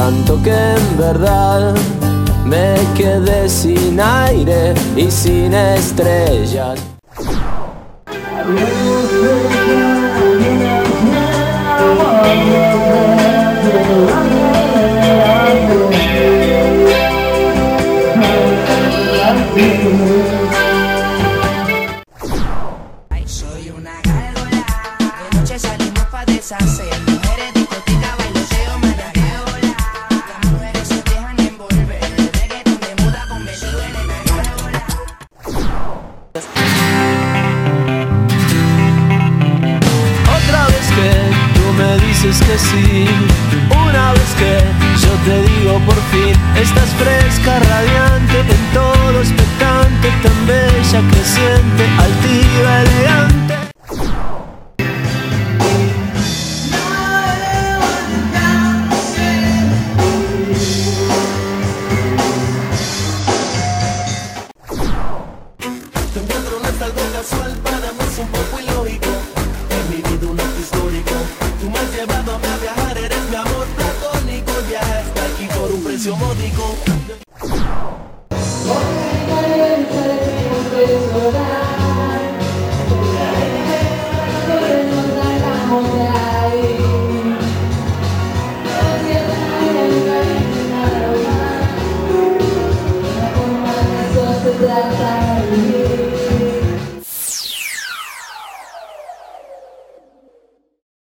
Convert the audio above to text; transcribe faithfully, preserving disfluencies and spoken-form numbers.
tanto que en verdad me quedé sin aire y sin estrellas. Soy una gárgola, de noche salimos pa' deshacer. Mujeres, discoteca, bailoteo, managueola. Las mujeres se dejan envolver. Reggaeton de muda convertido en una gárgola. Otra vez que tú me dices que sí, una vez que yo te digo por fin, estás fresca, radiante, en todo expectante, tan bella, creciente, altiva, elegante. Te encuentro no es algo casual, para mí es un poco ilógico. En mi vida un acto histórico. Tú me has llevado a viajar, eres mi amor platónico. Ya está aquí por un precio módico. That